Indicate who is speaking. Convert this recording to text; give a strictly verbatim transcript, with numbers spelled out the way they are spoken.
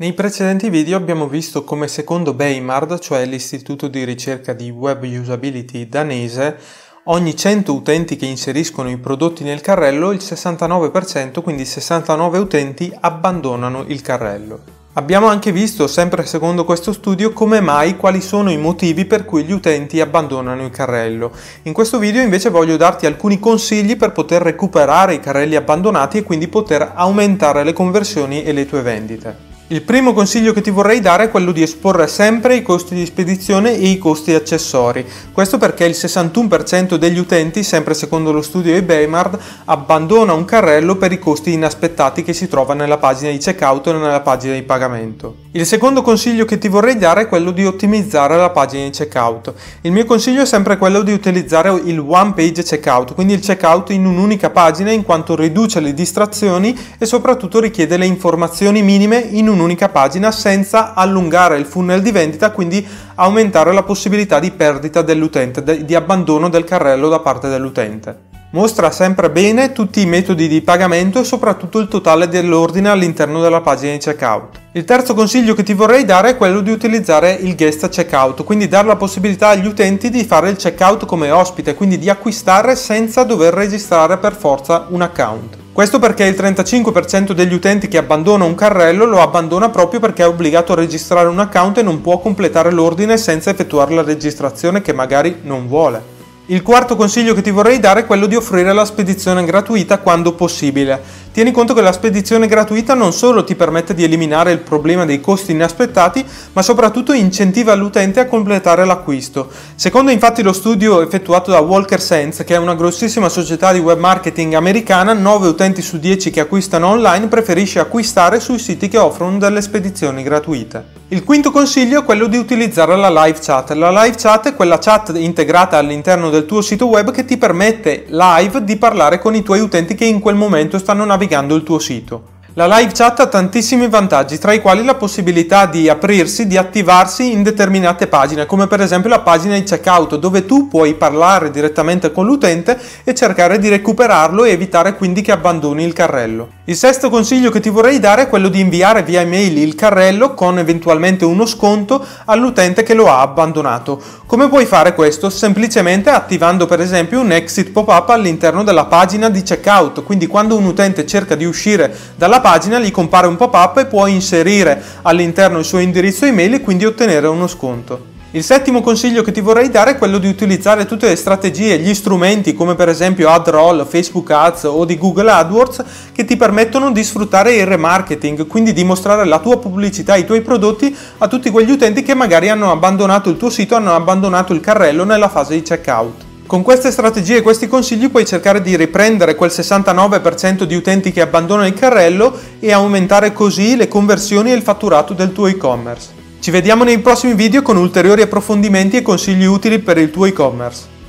Speaker 1: Nei precedenti video abbiamo visto come secondo Beimard, cioè l'istituto di ricerca di web usability danese, ogni cento utenti che inseriscono i prodotti nel carrello, il sessantanove per cento, quindi sessantanove utenti, abbandonano il carrello. Abbiamo anche visto, sempre secondo questo studio, come mai, quali sono i motivi per cui gli utenti abbandonano il carrello. In questo video invece voglio darti alcuni consigli per poter recuperare i carrelli abbandonati e quindi poter aumentare le conversioni e le tue vendite. Il primo consiglio che ti vorrei dare è quello di esporre sempre i costi di spedizione e i costi accessori. Questo perché il sessantuno per cento degli utenti, sempre secondo lo studio di Beimard, abbandona un carrello per i costi inaspettati che si trova nella pagina di checkout e nella pagina di pagamento. Il secondo consiglio che ti vorrei dare è quello di ottimizzare la pagina di checkout. Il mio consiglio è sempre quello di utilizzare il one page checkout, quindi il checkout in un'unica pagina, in quanto riduce le distrazioni e soprattutto richiede le informazioni minime in un un'unica pagina senza allungare il funnel di vendita, quindi aumentare la possibilità di perdita dell'utente, di abbandono del carrello da parte dell'utente. Mostra sempre bene tutti i metodi di pagamento e soprattutto il totale dell'ordine all'interno della pagina di checkout. Il terzo consiglio che ti vorrei dare è quello di utilizzare il guest checkout, quindi dare la possibilità agli utenti di fare il checkout come ospite, quindi di acquistare senza dover registrare per forza un account. Questo perché il trentacinque per cento degli utenti che abbandona un carrello lo abbandona proprio perché è obbligato a registrare un account e non può completare l'ordine senza effettuare la registrazione che magari non vuole. Il quarto consiglio che ti vorrei dare è quello di offrire la spedizione gratuita quando possibile. Tieni conto che la spedizione gratuita non solo ti permette di eliminare il problema dei costi inaspettati, ma soprattutto incentiva l'utente a completare l'acquisto. Secondo infatti lo studio effettuato da Walker Sense, che è una grossissima società di web marketing americana, nove utenti su dieci che acquistano online preferisce acquistare sui siti che offrono delle spedizioni gratuite. Il quinto consiglio è quello di utilizzare la live chat. La live chat è quella chat integrata all'interno del tuo sito web che ti permette live di parlare con i tuoi utenti che in quel momento stanno navigando il tuo sito. La live chat ha tantissimi vantaggi, tra i quali la possibilità di aprirsi, di attivarsi in determinate pagine, come per esempio la pagina di checkout, dove tu puoi parlare direttamente con l'utente e cercare di recuperarlo e evitare quindi che abbandoni il carrello. Il sesto consiglio che ti vorrei dare è quello di inviare via email il carrello con eventualmente uno sconto all'utente che lo ha abbandonato. Come puoi fare questo? Semplicemente attivando per esempio un exit pop-up all'interno della pagina di checkout, quindi quando un utente cerca di uscire dalla pagina gli compare un pop-up e può inserire all'interno il suo indirizzo email e quindi ottenere uno sconto. Il settimo consiglio che ti vorrei dare è quello di utilizzare tutte le strategie, gli strumenti come per esempio AdRoll, Facebook Ads o di Google AdWords che ti permettono di sfruttare il remarketing, quindi di mostrare la tua pubblicità, i tuoi prodotti a tutti quegli utenti che magari hanno abbandonato il tuo sito, hanno abbandonato il carrello nella fase di checkout. Con queste strategie e questi consigli puoi cercare di riprendere quel sessantanove per cento di utenti che abbandonano il carrello e aumentare così le conversioni e il fatturato del tuo e-commerce. Ci vediamo nei prossimi video con ulteriori approfondimenti e consigli utili per il tuo e-commerce.